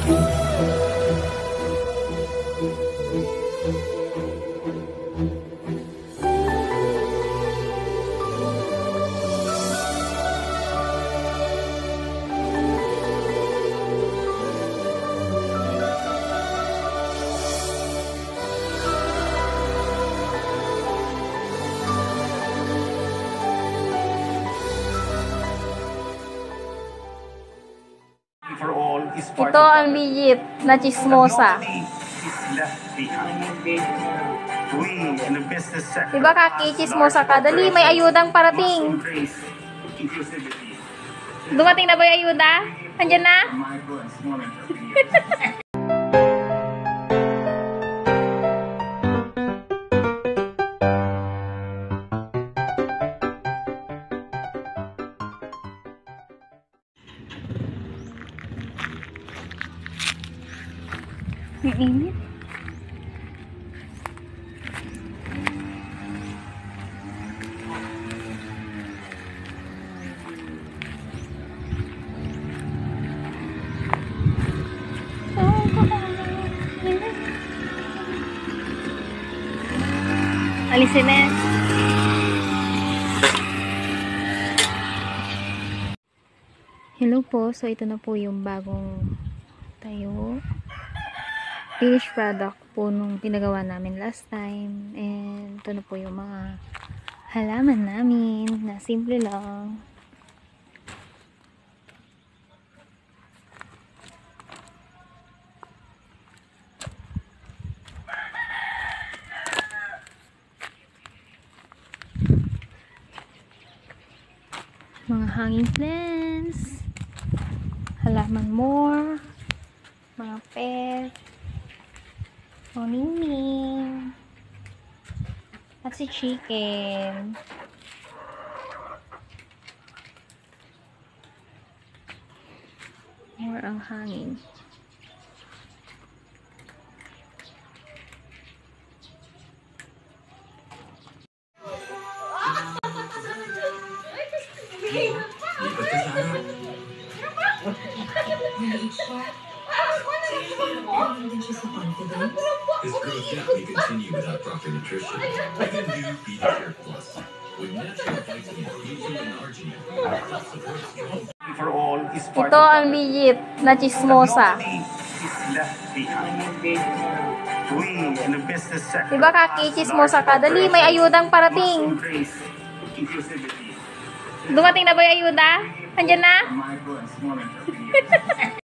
Ito ang legit na chismosa. Diba Kaki, chismosa ka? Dali, may ayudang parating. Dumating na ba yung ayuda? Andyan na? Ang init. Alisin na. Hello po. So, ito na po yung bagong tayo. Finished product po nung pinagawa namin last time. And ito na po yung mga halaman namin na simple lang. Mga hanging plants, halaman more, mga pet, Ningning, at si chicken. More ang hangin. This growth definitely continue without proper nutrition. Even new BeCare Plus with natural vitamin B2 and arginine supports strong. Ito ang legit na chismosa. Diba Kaki, chismosa ka? Dali, may ayudang parating. Dumating na ba yung ayuda? Andyan na?